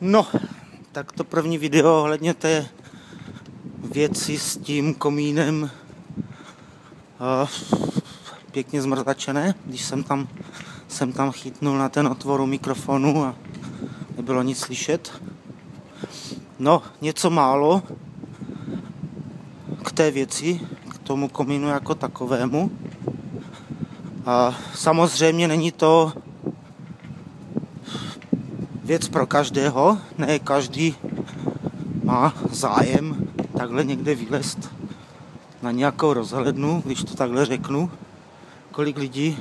No, tak to první video ohledně té věci s tím komínem pěkně zmrzačené, když jsem tam chytnul na ten otvor mikrofonu a nebylo nic slyšet. No, něco málo k té věci, k tomu komínu jako takovému. A samozřejmě není to věc pro každého, ne každý má zájem takhle někde vylézt na nějakou rozhlednu, když to takhle řeknu. Kolik lidí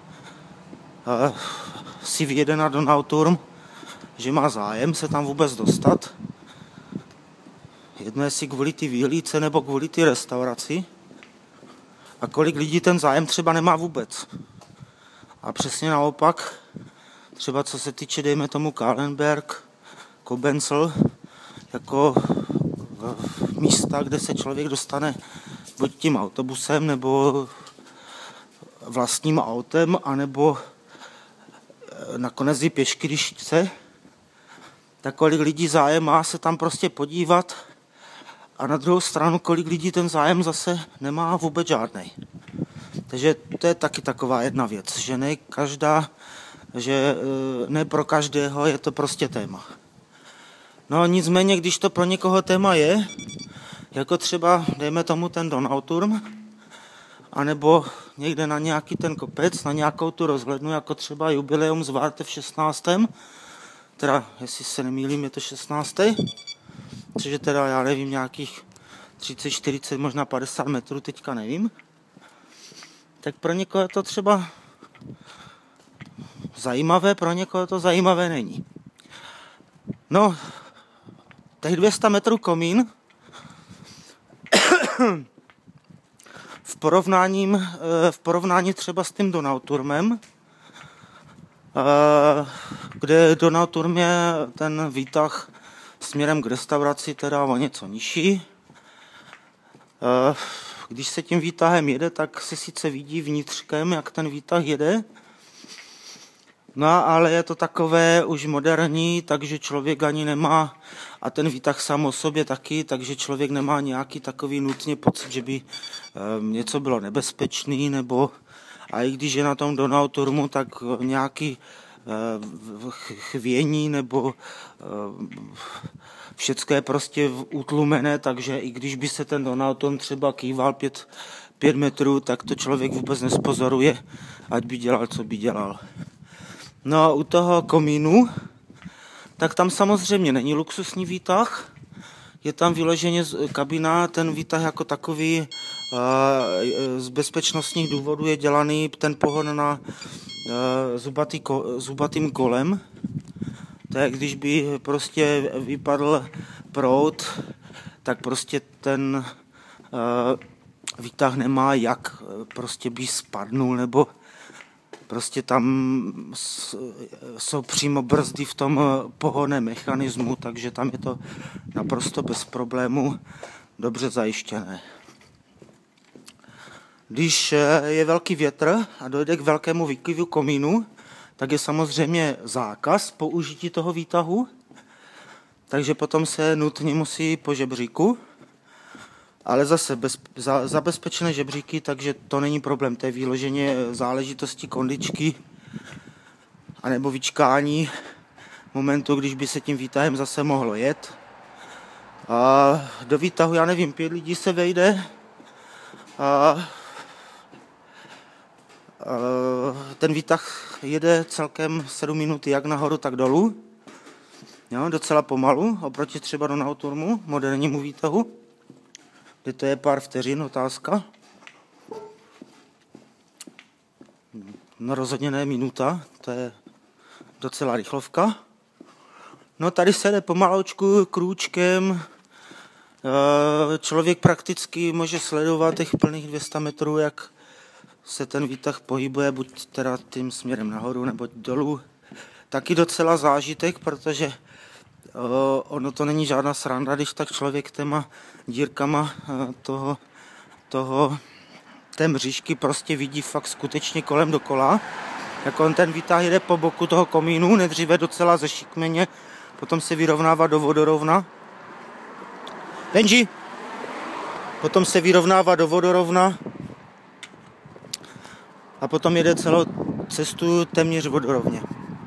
si vyjede na Donauturm, že má zájem se tam vůbec dostat. Jedno jestli kvůli ty výhlídce nebo kvůli ty restauraci. A kolik lidí ten zájem třeba nemá vůbec. A přesně naopak, třeba co se týče, dejme tomu, Kahlenberg, Kobenzl, jako místa, kde se člověk dostane buď tím autobusem, nebo vlastním autem, anebo nakonec i pěšky, když chce, tak kolik lidí zájem má se tam prostě podívat, a na druhou stranu kolik lidí ten zájem zase nemá vůbec žádnej. Takže to je taky taková jedna věc, že ne pro každého je to prostě téma. No nicméně, když to pro někoho téma je, jako třeba, dejme tomu, ten Donauturm, anebo někde na nějaký ten kopec, na nějakou tu rozhlednu, jako třeba jubileum Zwarte v 16. Teda, jestli se nemýlím, je to 16. Což je teda, já nevím, nějakých 30, 40, možná 50 metrů, teďka nevím. Tak pro někoho je to třeba zajímavé, pro někoho to zajímavé není. No, těch 200 metrů komín v porovnání třeba s tím Donauturmem, kde Donauturm je ten výtah směrem k restauraci teda o něco nižší. Když se tím výtahem jede, tak se sice vidí vnitřkem, jak ten výtah jede, no ale je to takové už moderní, takže člověk ani nemá, a ten výtah sám o sobě taky, takže člověk nemá nějaký takový nutně pocit, že by něco bylo nebezpečný, nebo a i když je na tom Donauturmu, tak nějaký chvění nebo všecko je prostě utlumené, takže i když by se ten Donauturm třeba kýval 5 metrů, tak to člověk vůbec nespozoruje, ať by dělal, co by dělal. No a u toho komínu, tak tam samozřejmě není luxusní výtah, je tam vyloženě kabina, ten výtah jako takový z bezpečnostních důvodů je dělaný ten pohon na zubatým kolem. To je, když by prostě vypadl proud, tak prostě ten výtah nemá jak, prostě by spadnul, nebo prostě tam jsou přímo brzdy v tom pohonném mechanismu, takže tam je to naprosto bez problému dobře zajištěné. Když je velký větr a dojde k velkému výkyvu komínu, tak je samozřejmě zákaz použití toho výtahu, takže potom se nutně musí po žebříku, ale zase zabezpečené žebříky, takže to není problém, to je vyloženě záležitosti kondičky anebo vyčkání momentu, když by se tím výtahem zase mohlo jet. A do výtahu, já nevím, 5 lidí se vejde a ten výtah jede celkem 7 minut jak nahoru, tak dolů. Jo, docela pomalu, oproti třeba Donauturmu, modernímu výtahu, kde to je pár vteřin, otázka. No rozhodně ne minuta, to je docela rychlovka. No tady se jde pomaloučku, krůčkem, člověk prakticky může sledovat těch plných 200 metrů, jak se ten výtah pohybuje, buď teda tím směrem nahoru nebo dolů. Taky docela zážitek, protože ono to není žádná sranda, když tak člověk těma dírkama té mřížky prostě vidí fakt skutečně kolem dokola. Jak on ten výtah jede po boku toho komínu, nejdříve docela zešikmeně, potom se vyrovnává do vodorovna. Benji! Potom se vyrovnává do vodorovna a potom jede celou cestu téměř vodorovně.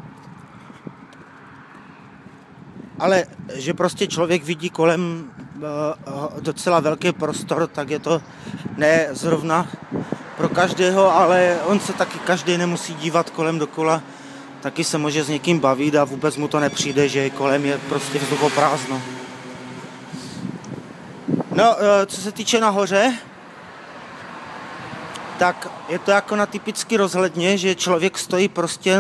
Ale že prostě člověk vidí kolem docela velký prostor, tak je to ne zrovna pro každého, ale on se taky každý nemusí dívat kolem dokola, taky se může s někým bavit a vůbec mu to nepřijde, že kolem je prostě vzduchoprázdno. No, co se týče nahoře, tak je to jako na typicky rozhledně, že člověk stojí prostě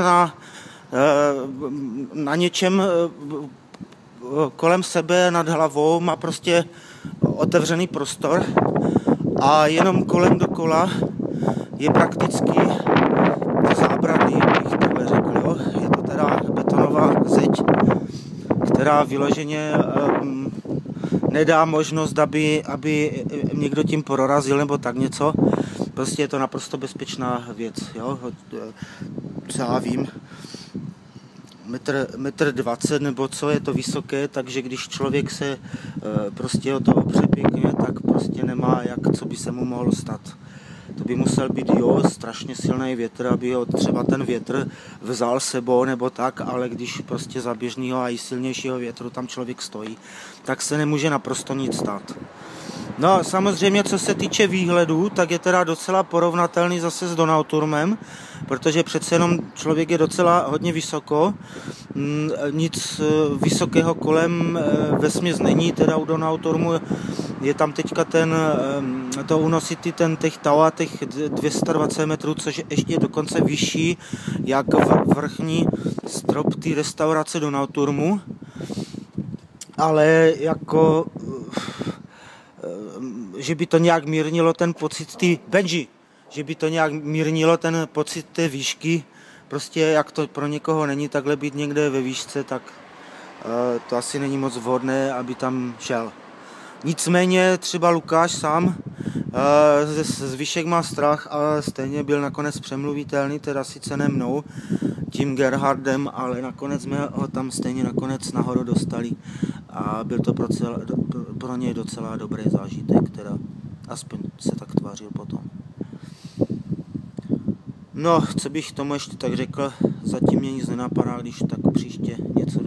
na něčem kolem sebe nad hlavou, má prostě otevřený prostor a jenom kolem dokola je prakticky zábradlí, bych takhle řekl. Jo. Je to teda betonová zeď, která vyloženě nedá možnost, aby někdo tím prorazil nebo tak něco. Prostě je to naprosto bezpečná věc. Jo. Co já vím, metr 20 nebo co je to vysoké, takže když člověk se prostě o to opře pěkně, tak prostě nemá jak, co by se mu mohlo stát. To by musel být strašně silný větr, aby ho třeba ten větr vzal sebou nebo tak, ale když prostě za běžného a i silnějšího větru tam člověk stojí, tak se nemůže naprosto nic stát. No samozřejmě, co se týče výhledu, tak je teda docela porovnatelný zase s Donauturmem, protože přece jenom člověk je docela hodně vysoko, nic vysokého kolem vesměs není, teda u Donauturmu je tam teďka to Unosity, těch Tower, těch 220 metrů, což je ještě dokonce vyšší, jak vrchní strop té restaurace Donauturmu, ale jako že by to nějak mírnilo ten pocit že by to nějak mírnilo ten pocit té výšky, prostě jak to pro někoho není takhle být někde ve výšce, tak to asi není moc vhodné, aby tam šel. Nicméně třeba Lukáš sám z výšek má strach, ale stejně byl nakonec přemluvitelný, teda sice ne mnou, tím Gerhardem, ale nakonec jsme ho tam stejně nakonec nahoru dostali a byl to pro něj docela dobrý zážitek, teda aspoň se tak tvářil potom. No, co bych tomu ještě tak řekl, zatím mě nic nenapadá, když tak příště něco